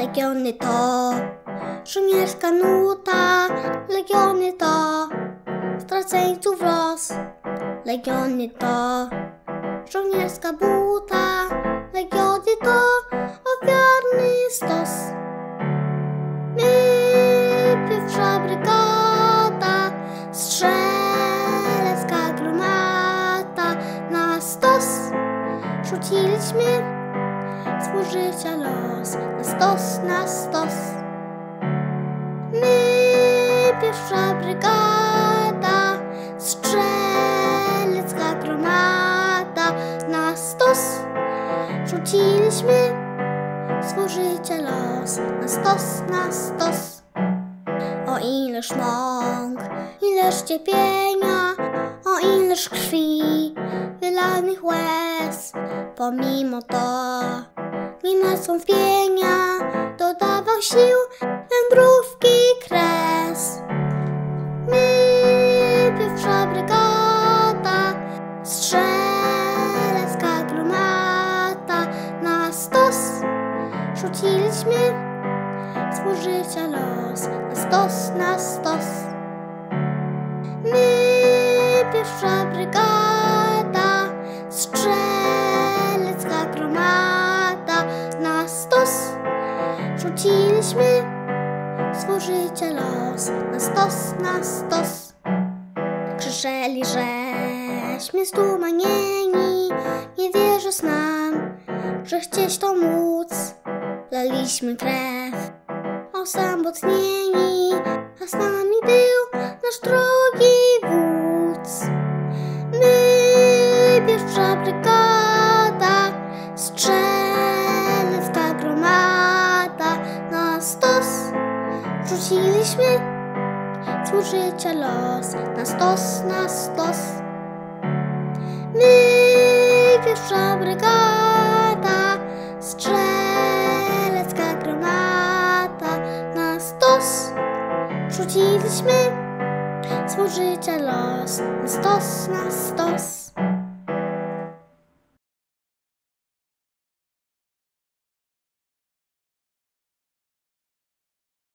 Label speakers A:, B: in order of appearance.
A: Legiony to żołnierska nuta, legiony to straceńców los. Legiony to żołnierska buta, legiony to ofiarny stos. My, pierwsza brygada, strzelecka gromada, na stos rzuciliśmy swój życia los, na stos, na stos. My, pierwsza brygada, strzelecka gromada, na stos rzuciliśmy swój życia los, na stos, na stos. O ileż mąk, ileż cierpienia, o ileż krwi, wylanych łez, pomimo to nie ma zwątpienia, dodawał sił wędrówki kres. My, pierwsza brygada, strzelecka gromada, na stos rzuciliśmy swój życia los, na stos, na stos. My, pierwsza brygada, strzelecka gromada, na stos rzuciliśmy swój życia los, na stos, na stos. Krzyczeli, żeśmy zdumanieni, nie wierząc nam, że chcieć to móc. Laliśmy krew, osamotnieni, a z nami był nasz drogi wódz. My, pierwsza brygada, strzelecka gromada, na stos rzuciliśmy swój życia los, na stos, na stos. My, pierwsza brygada, strzelecka gromada, na stos rzuciliśmy swój życia los, na stos, na stos.